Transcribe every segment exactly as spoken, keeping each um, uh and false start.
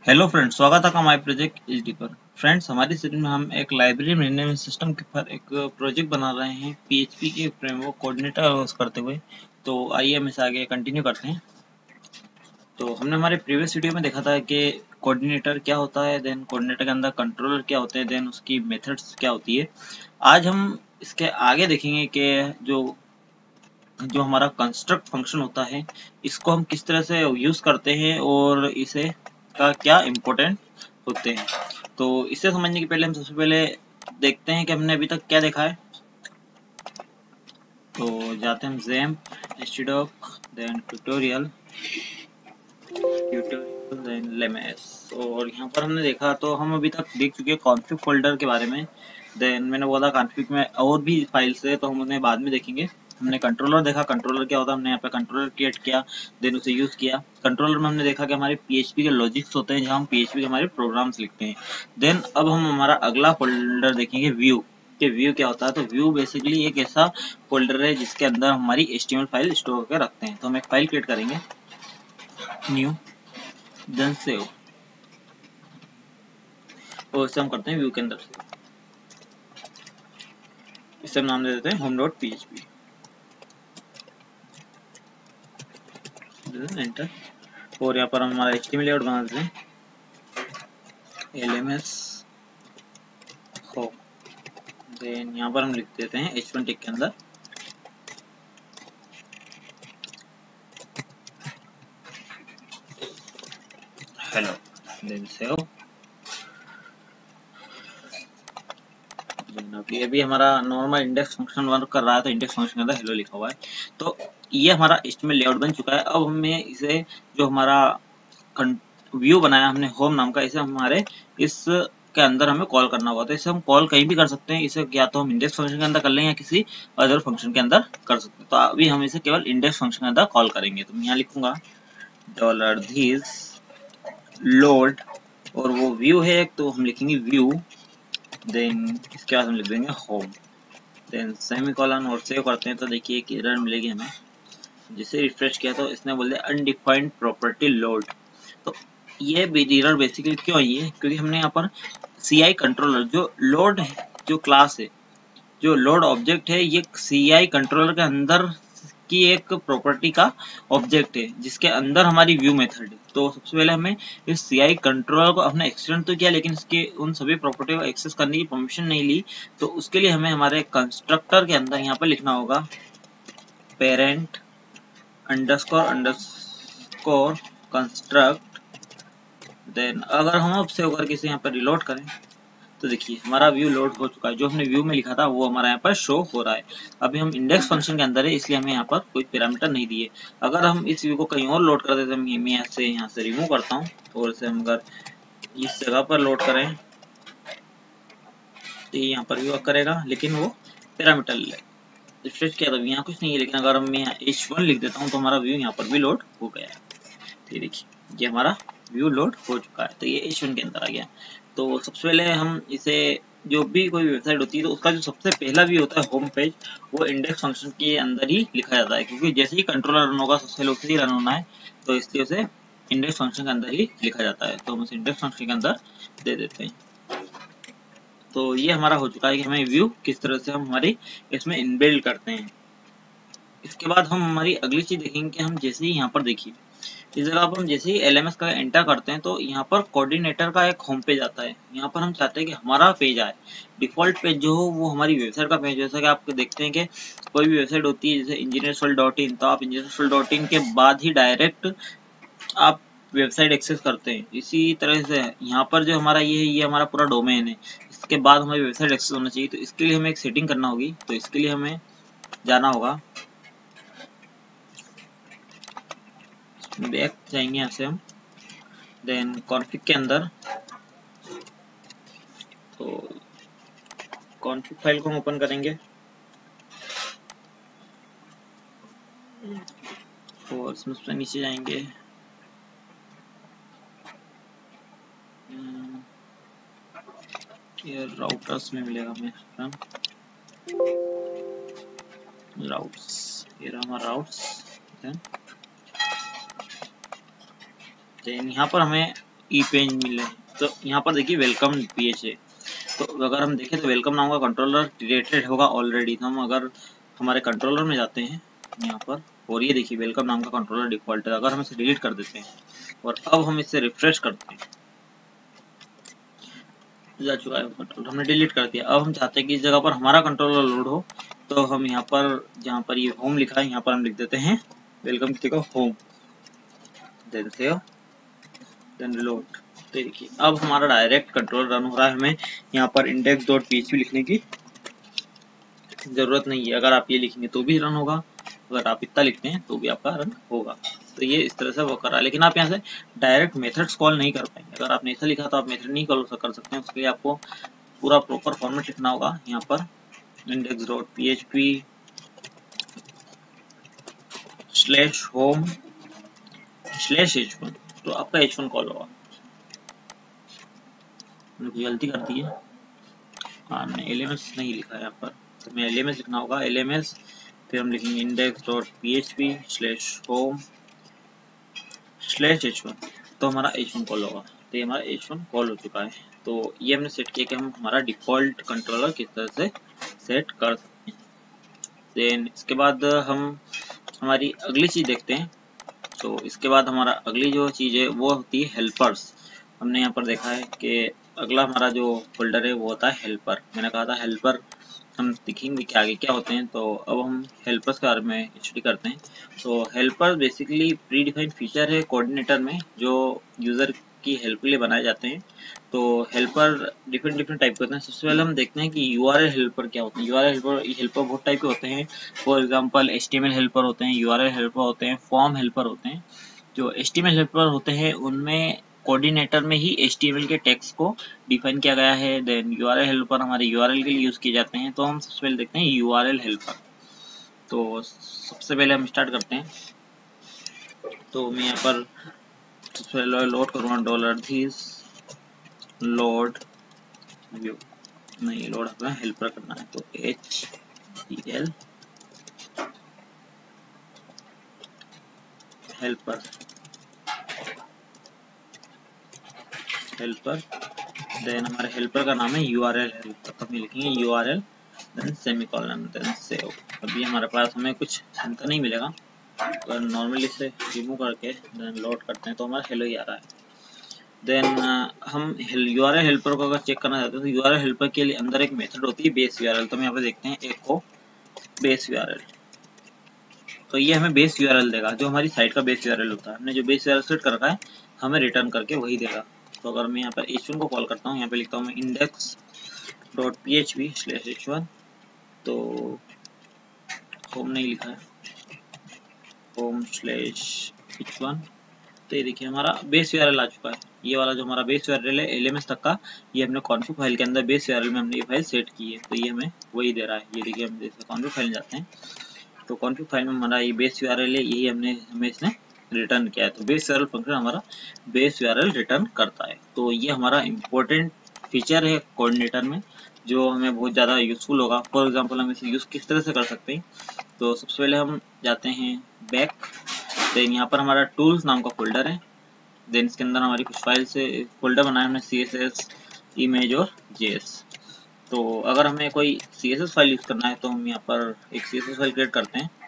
Hello friends, स्वागत है आपका माय प्रोजेक्ट एचडी पर। फ्रेंड्स, हमारी सीरीज में हम एक लाइब्रेरी मैनेजमेंट सिस्टम के ऊपर एक प्रोजेक्ट बना रहे हैं पीएचपी के फ्रेमवर्क कोऑर्डिनेटर यूज करते हुए। तो आइए हम इसे आगे कंटिन्यू करते हैं। तो हमने हमारे प्रीवियस वीडियो में देखा था कि कोऑर्डिनेटर क्या होता है, देन कोऑर्डिनेटर के अंदर कंट्रोलर क्या होते हैं, देन उसकी मेथड्स क्या होती है। आज हम इसके आगे देखेंगे कि जो जो हमारा कंस्ट्रक्ट फंक्शन होता है, इसको हम किस तरह से यूज करते हैं और इसे का क्या इम्पोर्टेंट होते हैं। तो इसे समझने के पहले हम सबसे पहले देखते हैं कि हमने अभी तक क्या देखा है। तो जाते हैं हम ज़ैम्प एचटीडॉक देन ट्यूटोरियल ट्यूटोरियल देन लेमेस। और यहाँ पर हमने देखा, तो हम अभी तक देख चुके हैं कॉन्फ़िग फोल्डर के बारे में। देन मैंने बोला कॉन्फ़िग में और भी फाइल्स है, तो हम उन्हें बाद में देखेंगे। हमने कंट्रोलर देखा, कंट्रोलर क्या होता है, हमने यहाँ पे कंट्रोलर क्रिएट किया, देन उसे यूज किया। कंट्रोलर में हमने देखा कि हमारे पीएचपी के लॉजिक्स होते हैं, जहाँ हम पीएचपी के हमारे प्रोग्राम्स लिखते हैं। देन अब हम हमारा अगला फोल्डर देखेंगे, व्यू के व्यू क्या होता है। तो व्यू बेसिकली एक ऐसा फोल्डर है जिसके अंदर हमारी एचटीएमएल फाइल स्टोर करके रखते हैं। तो हम एक फाइल क्रिएट करेंगे, न्यू, देन सेव, और इसे हम करते हैं व्यू के अंदर से। इसे हम नाम दे देते हैं home dot P H P, enter. और यहाँ पर हम हमारा H T M L layout बना देते हैं, L M S home. Then यहाँ पर हम लिख देते हैं एच वन टिक के अंदर हेलो, देन सेव। अभी अभी हमारा नॉर्मल इंडेक्स फंक्शन वर्क कर रहा है, तो इंडेक्स फंक्शन के अंदर हेलो लिखा हुआ है। तो ये हमारा H T M L layout बन चुका है। अब हमें इसे, जो हमारा व्यू बनाया हमने होम नाम का, इसे हमारे इस के अंदर हमें कॉल करना होगा। तो इसे हम कॉल कहीं भी कर सकते हैं। इसे या तो हम इंडेक्स फंक्शन के अंदर कर लें या किसी अदर फंक्शन के अंदर कर सकते हैं। तो अभी हम इसे केवल इंडेक्स फंक्शन के अंदर कॉल करेंगे। तो मैं यहाँ लिखूंगा डॉलर दिस लोड, और वो व्यू है तो हम लिखेंगे व्यू, देन इसके बाद हम लिख देंगे होम, देन सेमीकोलन, और सेव करते हैं। तो देखिए एक एरर मिलेगी हमें। जिसे रिफ्रेश किया तो इसने बोल दिया अनडिफाइंड प्रॉपर्टी लोड। तो ये एरर बेसिकली क्यों आई है, क्योंकि हमने यहाँ पर सी आई कंट्रोलर, जो लोड है, जो क्लास है, जो लोड ऑब्जेक्ट है, ये सी आई कंट्रोलर के अंदर की एक प्रॉपर्टी का ऑब्जेक्ट है, जिसके अंदर हमारी व्यू मेथड है। तो सबसे पहले हमें इस सी आई कंट्रोलर को हमने एक्सटेंड तो किया, लेकिन इसके उन सभी प्रॉपर्टी को एक्सेस करने की परमिशन नहीं ली। तो उसके लिए हमें हमारे कंस्ट्रक्टर के अंदर यहाँ पर लिखना होगा parent underscore underscore construct. Then अगर हम अब सेव करके इसे यहाँ पर रिलोड करें, तो देखिए हमारा व्यू लोड हो चुका है। जो हमने व्यू में लिखा था वो हमारा यहाँ पर शो हो रहा है। अभी हम इंडेक्स फंक्शन के अंदर है, इसलिए हमें यहाँ पर कोई पैरामीटर नहीं दिए। अगर हम इस व्यू को कहीं और लोड कर देते हैं, मैं यहाँ से यहाँ से रिमूव करता हूँ, और इसे हम अगर इस जगह पर लोड करें तो ये यहाँ पर भी वर्क करेगा, लेकिन वो पैरामीटर ले रिफ्रेश किया तो यहाँ कुछ नहीं है। लेकिन अगर मैं यहाँ एच वन लिख देता हूँ तो हमारा व्यू यहाँ पर भी लोड हो गया है। ये देखिए ये हमारा व्यू लोड हो चुका है। तो ये एच वन के अंदर आ गया। तो सबसे पहले हम इसे, जो भी कोई वेबसाइट होती है तो उसका जो सबसे पहला व्यू होता है होम पेज, वो इंडेक्स फंक्शन के अंदर ही लिखा जाता है, क्योंकि जैसे ही कंट्रोलर रन होगा सबसे पहले उसे ही रन होना है। तो इसलिए उसे इंडेक्स फंक्शन के अंदर ही लिखा जाता है। तो हम उसे इंडेक्स फंक्शन के अंदर दे देते हैं। तो ये हमारा हो चुका है कि हमें व्यू किस तरह से हम हमारी इसमें इनबिल्ड करते हैं। इसके बाद हम हमारी अगली चीज देखेंगे कि हम जैसे ही यहाँ पर देखिए, इस जगह पर हम जैसे ही एल एम एस का एंटर करते हैं तो यहाँ पर कोऑर्डिनेटर का एक होम पेज आता है। यहाँ पर हम चाहते हैं कि हमारा पेज आए, डिफॉल्ट पेज जो हो वो हमारी वेबसाइट का पेज। जैसा कि आप देखते हैं कि कोई भी वेबसाइट होती है जैसे इंजीनियर्स वर्ल्ड डॉट इन, तो आप इंजीनियर्स वर्ल्ड डॉट इन के बाद ही डायरेक्ट आप वेबसाइट एक्सेस करते हैं। इसी तरह से यहाँ पर जो हमारा ये है, ये हमारा पूरा डोमेन है। इसके बाद हमारी वेबसाइट एक्सेस होना चाहिए। तो इसके लिए हमें एक सेटिंग करना होगी। तो इसके लिए हमें जाना होगा, बैक जाएंगे यहाँ से हम, देन कॉन्फ़िग के अंदर, तो कॉन्फ़िग फाइल को हम ओपन करेंगे और इसमें नीचे जाएंगे, ये राउटर्स में मिलेगा हमें राउट्स, ये रहा हमारा राउट्स। देन यहाँ पर हमें ई पेज मिले हैं। तो यहाँ पर देखिए वेलकम पेज है। तो अगर हम देखें तो वेलकम नाम का कंट्रोलर क्रिएटेड होगा ऑलरेडी। तो हम अगर हमारे कंट्रोलर में जाते हैं यहाँ पर, और ये देखिए वेलकम नाम का कंट्रोलर डिफॉल्ट है। अगर हम इसे डिलीट कर देते हैं और अब हम इसे रिफ्रेश करते हैं, जा चुका है कंट्रोलर, हमने डिलीट कर दिया। अब हम चाहते हैं कि इस जगह पर हमारा कंट्रोलर लोड हो, तो हम यहाँ पर जहाँ पर ये होम लिखा है यहाँ पर हम लिख देते हैं वेलकम की जगह home, then save, then load. तो देखिए अब हमारा डायरेक्ट कंट्रोल रन हो रहा है। हमें यहाँ पर इंडेक्स डॉट पीएचपी लिखने की जरूरत नहीं है। अगर आप ये लिखेंगे तो भी रन होगा, अगर आप इतना लिखते हैं तो भी आपका रन होगा। तो ये इस तरह से वर्क कर रहा है। लेकिन आप यहाँ से डायरेक्ट मेथड्स कॉल नहीं कर पाएंगे। अगर आपने ऐसा लिखा तो आप मेथड नहीं कॉल कर सकते हैं। उसके लिए आपको पूरा प्रॉपर फॉर्मेट लिखना होगा। यहाँ पर index dot PHP slash home slash H one, तो आपका एच वन कॉल होगा। मैंने गलती कर दी है, हाँ मैंने एल एम एस नहीं लिखा है यहाँ पर, तो मैं एल एम एस लिखना होगा, एल एम एस, फिर हम लिखेंगे index dot P H P slash home slash H one, तो हमारा एच वन कॉल होगा। तो ये हमारा एच वन कॉल हो चुका है। तो ये हमने सेट किया कि हम हमारा डिफ़ॉल्ट कंट्रोलर किस तरह से सेट कर सकते हैं। देन इसके बाद हम हमारी अगली चीज़ देखते हैं। तो इसके बाद हमारा अगली जो चीज़ है वो होती है हेल्पर्स। हमने यहाँ पर देखा है कि अगला हमारा जो फोल्डर है वो होता है हेल्पर। मैंने कहा था हेल्पर हम दिखेंगे कि आगे क्या होते हैं। तो अब हम हेल्पर्स के बारे में स्टडी करते हैं। तो helper basically predefined feature है कोऑर्डिनेटर में जो यूज़र की हेल्प के लिए बनाए जाते हैं। तो हेल्पर डिफरेंट डिफरेंट टाइप के होते हैं। सबसे पहले हम देखते हैं कि यूआरएल हेल्पर क्या होते हैं। यूआरएल हेल्पर हेल्पर बहुत टाइप के होते हैं। फॉर एग्जांपल एचटीएमएल हेल्पर होते हैं, यूआरएल हेल्पर होते हैं, फॉर्म हेल्पर होते हैं। जो एचटीएमएल हेल्पर होते हैं उनमें कोऑर्डिनेटर में ही एचटीएमएल के टेक्स्ट को डिफाइन किया गया है। देन यूआरएल हेल्पर हमारे यूआरएल के लिए यूज किए जाते हैं। तो हम सबसे पहले देखते हैं यूआरएल हेल्पर। तो सबसे पहले हम स्टार्ट करते हैं। तो मैं यहाँ पर सबसे पहले लोड करूँगा डॉलर दिस लोड व्यू, नहीं लोड अपना हेल्पर करना है। तो H E L helper helper then हमारे हेल्पर का नाम है यूआरएल हेल्पर। तो हम लिखेंगे URL then semicolon then save. अभी हमारे पास हमें कुछ अंतर नहीं मिलेगा। अगर नॉर्मली इसे रिमूव करके देन लोड करते हैं तो हमारा हेलो ही आ रहा है। देन uh, हम यूआरएल हेल्पर को अगर चेक करना चाहते हैं तो यूआरएल हेल्पर के लिए अंदर एक मेथड होती है बेस यूआरएल। तो हम यहाँ पे देखते हैं एको बेस यूआरएल। तो ये हमें बेस यूआरएल देगा, जो हमारी साइट का बेस यूआरएल होता है। हमने जो बेस यूआरएल सेट कर रखा है हमें रिटर्न करके वही देगा। तो अगर मैं यहाँ पर एच वन को कॉल करता हूँ, यहाँ पे लिखता हूँ मैं index dot P H P slash H one, तो होम नहीं लिखा है, होम स्लैश एच वन। तो ये देखिए हमारा बेस यूआरएल आ चुका है। ये वाला जो हमारा बेस यूआरएल है एलएमएस तक का, ये हमने कॉन्फिग फाइल के अंदर बेस यूआरएल में हमने ये फाइल सेट की है। तो ये हमें वही दे रहा है। ये देखिए हम जैसे कॉन्फिग फाइल जाते हैं तो कॉन्फिग फाइल में हमारा ये बेस यूआरएल है, यही हमने हमें इसने रिटर्न किया है। तो बेस यूआरएल फंक्शन हमारा बेस यूआरएल रिटर्न करता है। तो ये हमारा इम्पोर्टेंट फीचर है कोऑर्डिनेटर में, जो हमें बहुत ज़्यादा यूजफुल होगा। फॉर एग्जांपल हम इसे यूज़ किस तरह से कर सकते हैं। तो सबसे पहले हम जाते हैं बैक, देन यहाँ पर हमारा टूल्स नाम का फोल्डर है। देन इसके अंदर हमारी कुछ फाइल से फोल्डर बनाया हमने सी एस एस, इमेज और जेएस। तो अगर हमें कोई C S S file use करना है तो हम यहाँ पर एक C S S file create करते हैं,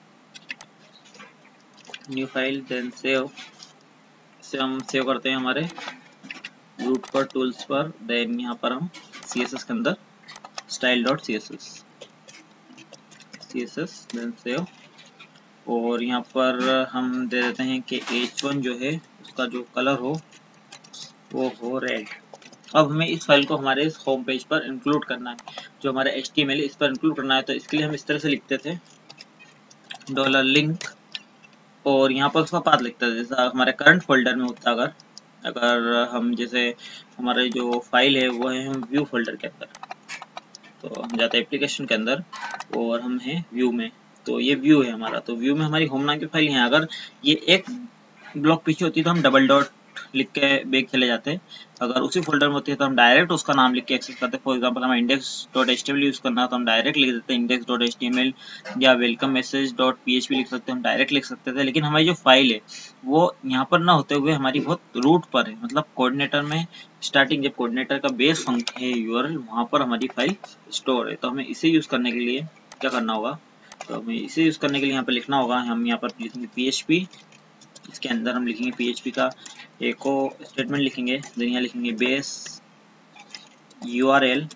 न्यू फाइल, देन सेव। इसे हम सेव करते हैं हमारे रूट पर टूल्स पर। देन यहाँ पर हम सी एस एस के अंदर style dot C S S C S S then save. और यहाँ पर हम दे देते हैं कि एच वन जो है उसका जो कलर हो वो हो रेड। अब हमें इस फाइल को हमारे इस होम पेज पर इंक्लूड करना है, जो हमारा एच टी एम एल इस पर इंक्लूड करना है। तो इसके लिए हम इस तरह से लिखते थे डॉलर लिंक, और यहाँ पर उसका पाथ लिखता है जैसा हमारे करंट फोल्डर में होता है। अगर अगर हम जैसे हमारे जो फाइल है वो है हम व्यू फोल्डर के अंदर, तो हम जाते हैं एप्लीकेशन के अंदर और हम हैं व्यू में। तो ये व्यू है हमारा। तो व्यू में हमारी होम नाम की फाइल है। अगर ये एक ब्लॉक पीछे होती तो हम डबल डॉट लिख के बैक चले जाते हैं। अगर उसी फोल्डर में होती है तो हम डायरेक्ट उसका नाम लिख के एक्सेस करते हैं। फॉर एग्जांपल हमें index dot H T M L use करना है तो हम डायरेक्ट लिख देते हैं index dot H T M L, या welcome message dot P H P लिख सकते हैं, हम डायरेक्ट लिख सकते थे। लेकिन हमारी जो फाइल है वो यहाँ पर ना होते हुए हमारी बहुत रूट पर है, मतलब कोऑर्डिनेटर में स्टार्टिंग जब कोऑर्डिनेटर का बेस फंक्शन है यूआरएल, वहाँ पर हमारी फाइल स्टोर है। तो हमें इसे यूज करने के लिए क्या करना होगा, तो हमें इसे यूज करने के लिए यहाँ पर लिखना होगा, हम यहाँ पर लिखेंगे पी एच पी, इसके अंदर हम लिखेंगे पी एच पी का एको स्टेटमेंट लिखेंगे, देन यहाँ लिखेंगे base URL,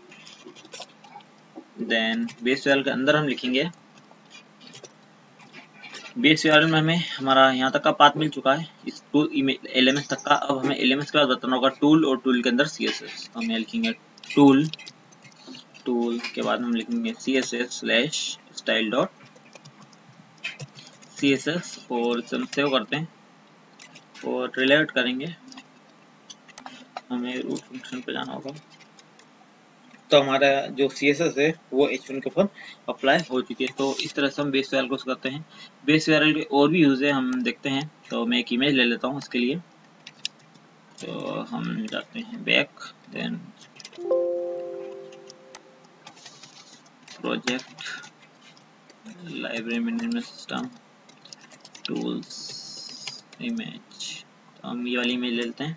then base URL के अंदर हम लिखेंगे, बेस यूआरएल में हमें हमारा यहाँ तक का पाथ मिल चुका है इस टूल एलएमएस तक का। अब हमें एलएमएस के बाद बताना होगा टूल, और टूल के अंदर सीएसएस, तो हम यहाँ लिखेंगे टूल, टूल के बाद हम लिखेंगे CSS slash style dot CSS, और इसे हम सेव करते हैं और रिलेट करेंगे। हमें रूट फंक्शन पे जाना होगा, तो हमारा जो सी एस एस है वो एच वन के ऊपर अप्लाई हो चुकी है। तो इस तरह से हम बेस यूआरएल को करते हैं। बेस यूआरएल के और भी यूज है, हम देखते हैं। तो मैं एक इमेज ले लेता हूँ इसके लिए, तो हम जाते हैं back, then project, library management system, tools, image, तो हम ये वाली इमेज ले लेते हैं,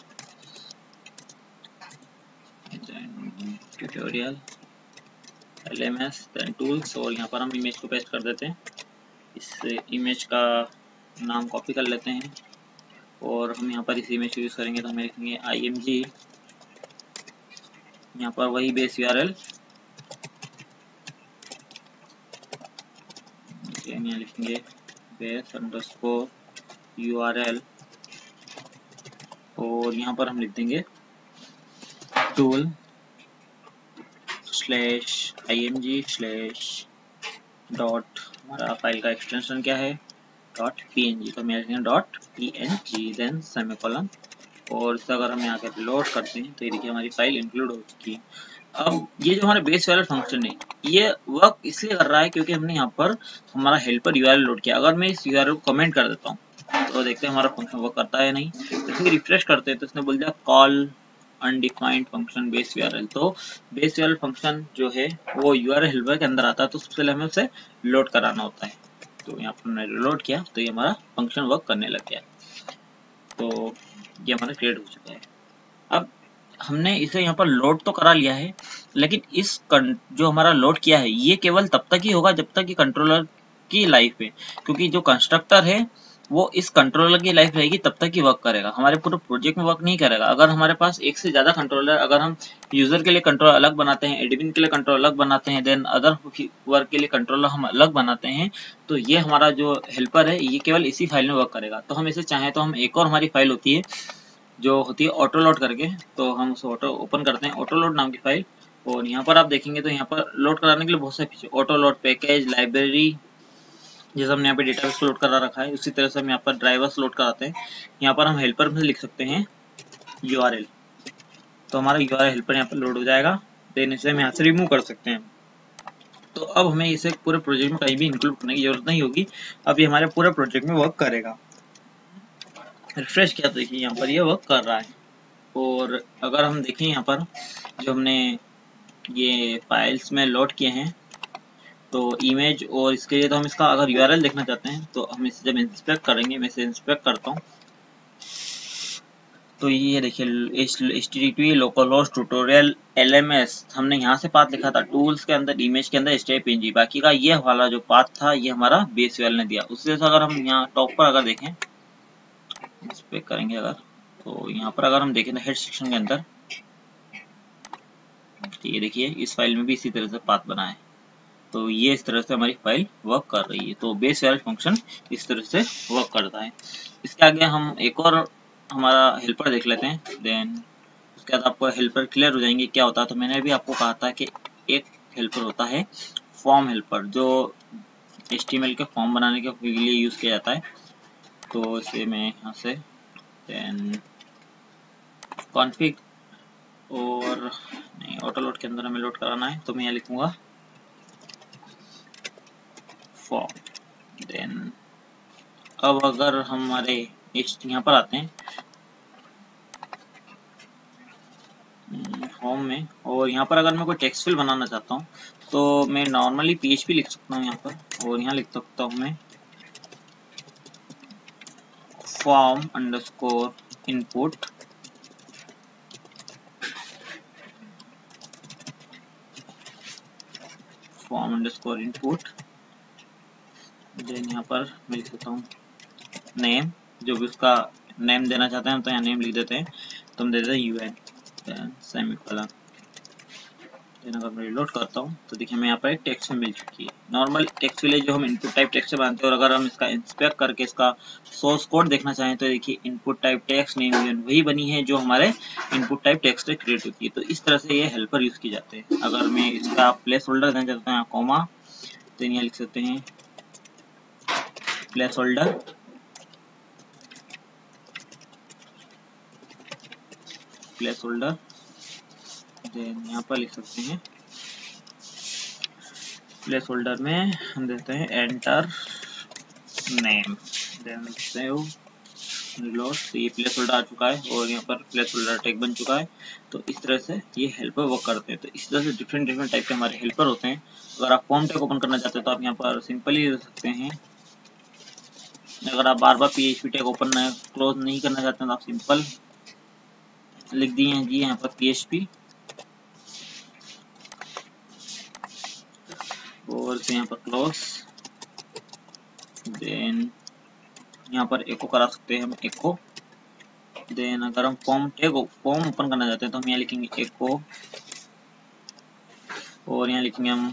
ट्यूटोरियल, एलएमएस, देन टूल्स, और यहाँ पर हम इमेज को पेस्ट कर देते हैं। इस इमेज का नाम कॉपी कर लेते हैं और हम यहाँ पर इस इमेज को यूज करेंगे, तो हमें लिखेंगे आई एम जी, यहाँ पर वही बेस यूआरएल, यहाँ लिखेंगे बेस अंडरस्कोर यूआरएल, और यहाँ पर हम लिख देंगे tool slash I M G slash dot, हमारा फाइल का एक्सटेंशन क्या है, डॉट पी एन जी, तो हम लिखेंगे dot P N G, then semicolon, और इसे अगर हम यहाँ के लोड करते हैं तो ये देखिए हमारी फाइल इंक्लूड हो चुकी है। अब ये जो हमारा बेस यूआरएल फंक्शन है ये वर्क इसलिए कर रहा है क्योंकि हमने यहाँ पर हमारा हेल्पर यूआरएल लोड किया। अगर मैं इस यूआरएल को कमेंट कर देता हूँ तो देखते हैं हमारा फंक्शन वर्क करता है नहीं। तो रिफ्रेश करते हैं तो इसने बोल दिया call undefined function base URL. तो बेस यूआरएल फंक्शन जो है वो यूआरएल हेल्पर के अंदर आता है, तो सबसे पहले हमें उसे लोड कराना होता है। तो यहाँ पर हमने लोड किया तो ये हमारा फंक्शन वर्क करने लग गया। तो ये हमारा क्रिएट हो चुका है। अब हमने इसे यहाँ पर लोड तो करा लिया है, लेकिन इस जो हमारा लोड किया है ये केवल तब तक ही होगा जब तक कि कंट्रोलर की लाइफ है, क्योंकि जो कंस्ट्रक्टर है वो इस कंट्रोलर की लाइफ रहेगी तब तक ही वर्क करेगा, हमारे पूरे प्रोजेक्ट में वर्क नहीं करेगा। अगर हमारे पास एक से ज्यादा कंट्रोलर, अगर हम यूजर के लिए कंट्रोलर अलग बनाते हैं, एडमिन के लिए कंट्रोलर अलग बनाते हैं, देन अदर वर्क के लिए कंट्रोलर हम अलग बनाते हैं, तो ये हमारा जो हेल्पर है ये केवल इसी फाइल में वर्क करेगा। तो हम इसे चाहें तो हम एक और हमारी फाइल होती है जो होती है ऑटो लोड करके, तो हम उसे ऑटो ओपन करते हैं, ऑटो लोड नाम की फाइल, और यहाँ पर आप देखेंगे तो यहाँ पर लोड कराने के लिए बहुत सारे feature, auto load package, library, जैसे हमने यहाँ पे डेटाबेस को लोड करा रखा है उसी तरह से हम यहाँ पर ड्राइवर्स लोड कराते हैं। यहाँ पर हम हेल्पर में लिख सकते हैं यूआरएल, तो हमारा यूआरएल हेल्पर यहाँ पर लोड हो जाएगा। देन इसे हम यहाँ से रिमूव कर सकते हैं। तो अब हमें इसे पूरे प्रोजेक्ट में कहीं भी इंक्लूड करने की जरूरत नहीं होगी, अब ये हमारे पूरे प्रोजेक्ट में वर्क करेगा। रिफ्रेश किया तो देखिए यहाँ पर ये वर्क कर रहा है। और अगर हम देखें यहाँ पर जो हमने ये फाइल्स में लोड किए हैं तो इमेज, और इसके लिए तो हम इसका अगर यूआरएल देखना चाहते हैं तो हम इसे जब इंस्पेक्ट करेंगे, मैं इसे इंस्पेक्ट करता हूँ तो ये देखिए H T T P localhost tutorial L M S, हमने यहाँ से पाथ लिखा था टूल्स के अंदर, इमेज के अंदर H T T P N G, बाकी का ये वाला जो पाथ था ये हमारा बेस यूआरएल ने दिया। उससे अगर हम यहाँ टॉप पर अगर देखें, इंस्पेक्ट करेंगे अगर, तो यहाँ पर अगर हम देखें तो हेड सेक्शन के अंदर ये देखिए इस फाइल में भी इसी तरह से पाथ बना है, तो ये इस तरह से हमारी फाइल वर्क कर रही है। तो बेस यूआरएल फंक्शन इस तरह से वर्क करता है। इसके आगे हम एक और हमारा हेल्पर देख लेते हैं, देन उसके बाद आपको हेल्पर क्लियर हो जाएंगे क्या होता है। तो मैंने भी आपको कहा था कि एक हेल्पर होता है फॉर्म हेल्पर, जो एच टी एम एल के फॉर्म बनाने के लिए यूज किया जाता है। तो इसे मैं यहाँ से देन कॉन्फ़िग, और नहीं ऑटो लोड के अंदर हमें लोड कराना है, तो मैं यहाँ लिखूंगा फॉर्म। देन अब अगर हमारे यहाँ पर आते हैं मैं, और यहाँ पर अगर मैं कोई टेक्स्ट फील्ड बनाना चाहता हूँ तो मैं नॉर्मली पीएचपी लिख सकता हूँ यहाँ पर, और यहाँ लिख सकता हूँ मैं form underscore input form underscore input then यहाँ पर मैं लिख सकता हूँ नेम, जो भी उसका नेम देना चाहते हैं तो यहाँ नेम लिख देते हैं, तो हम दे देते हैं यूएन सेमीकोलन। देन अगर मैं रिलोड करता हूँ तो देखिए हमें यहाँ पर एक टेक्स्ट मिल चुकी है। नॉर्मल टेक्स्ट फील्ड जो हम इनपुट टाइप टेक्स्ट से बनाते हैं, और अगर हम इसका इंस्पेक्ट करके इसका सोर्स कोड देखना चाहें तो देखिए input type text name U N बनी है जो हमारे इनपुट टाइप टेक्स्ट से क्रिएट होती है। तो इस तरह से ये हेल्पर यूज की जाते हैं। अगर मैं इसका प्लेस होल्डर देना चाहता हूँ कॉमा, तो यहाँ लिख सकते हैं placeholder placeholder then यहाँ पर लिख सकते हैं प्लेस होल्डर में हम देते हैं enter name, then save reload. तो ये प्लेस होल्डर आ चुका है और यहाँ पर प्लेस होल्डर टैग बन चुका है। तो इस तरह से ये हेल्पर वर्क करते हैं। तो इस तरह से डिफरेंट डिफरेंट टाइप के हमारे हेल्पर होते हैं। अगर आप फॉर्म टैग ओपन करना चाहते हैं तो आप यहाँ पर सिंपली दे सकते हैं। अगर आप बार बार पीएचपी टैग ओपन क्लोज नहीं करना चाहते हैं तो आप सिंपल लिख दिए हैं जी यहाँ पर पीएचपी, और से यहाँ पर क्लोज, देन यहाँ पर एको करा सकते हैं हम एको। देन अगर हम फॉर्म टैग फॉर्म ओपन करना चाहते हैं तो हम यहाँ लिखेंगे एको, और यहाँ लिखेंगे हम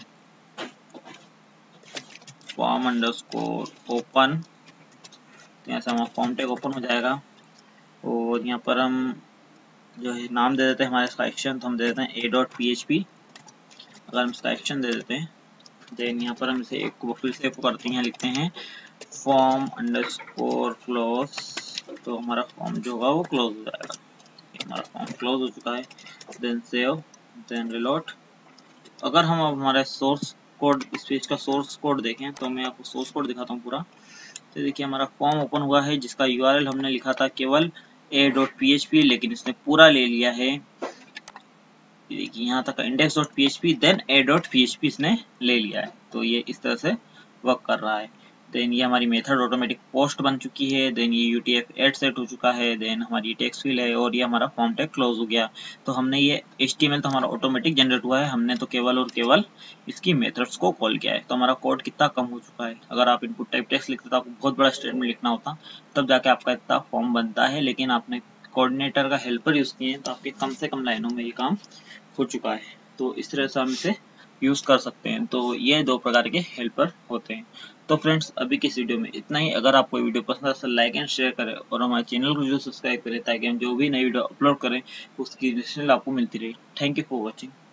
फॉर्म अंडरस्कोर ओपन। यहाँ से हमारा फॉर्म टैग ओपन हो जाएगा, और यहाँ पर हम जो है नाम दे देते हैं हमारे इसका एक्शन, तो हम दे देते हैं A dot P H P. अगर हम इसका एक्शन दे देते हैं देन यहाँ पर हम इसे एक फिर से एको करते हैं, यहाँ लिखते हैं फॉर्म अंडरस्कोर क्लोज, तो हमारा फॉर्म जो होगा वो क्लोज हो जाएगा। हमारा फॉर्म क्लोज हो चुका है। Then save, then reload. अगर हम अब हमारे सोर्स कोड इस पेज का सोर्स कोड देखें तो मैं आपको सोर्स कोड दिखाता हूँ पूरा। तो देखिए हमारा फॉर्म ओपन हुआ है जिसका यूआरएल हमने लिखा था केवल A dot P H P, लेकिन इसने पूरा ले लिया है। देखिए यहाँ तक index dot P H P then A dot P H P इसने ले लिया है। तो ये इस तरह से वर्क कर रहा है। देन ये हमारी मेथड ऑटोमेटिक पोस्ट बन चुकी है। देन ये यूटीएफ एड सेट हो चुका है। देन हमारी टेक्स्ट फील्ड है, और ये हमारा फॉर्म टैग क्लोज हो गया। तो हमने ये एचटीएमएल तो हमारा ऑटोमेटिक जनरेट हुआ है, हमने तो केवल और केवल इसकी मेथड्स को कॉल किया है। तो हमारा कोड कितना कम हो चुका है। अगर आप इनपुट टाइप टेक्स्ट लिखते तो आपको बहुत बड़ा स्टेटमेंट लिखना होता, तब जाके आपका इतना फॉर्म बनता है। लेकिन आपने कोऑर्डिनेटर का हेल्पर यूज किए हैं तो आपके कम से कम लाइनों में ये काम हो चुका है। तो इस तरह से हम इसे यूज कर सकते हैं। तो ये दो प्रकार के हेल्पर होते हैं। तो फ्रेंड्स अभी की इस वीडियो में इतना ही। अगर आपको वीडियो पसंद है तो लाइक एंड शेयर करें, और हमारे चैनल को जो सब्सक्राइब करें ताकि हम जो भी नई वीडियो अपलोड करें उसकी रिजल्ट आपको मिलती रहे। Thank you for watching.